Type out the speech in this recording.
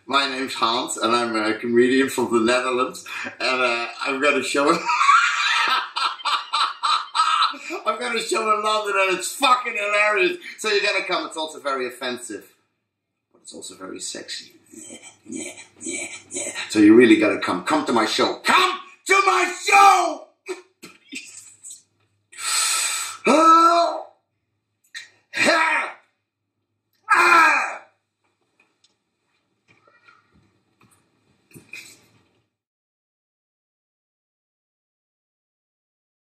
My name's Hans, and I'm a comedian from the Netherlands, and I've got a show in... I've got a show in London, and it's fucking hilarious. So you gotta come. It's also very offensive, but it's also very sexy. So you really gotta come. Come to my show. Come to my show!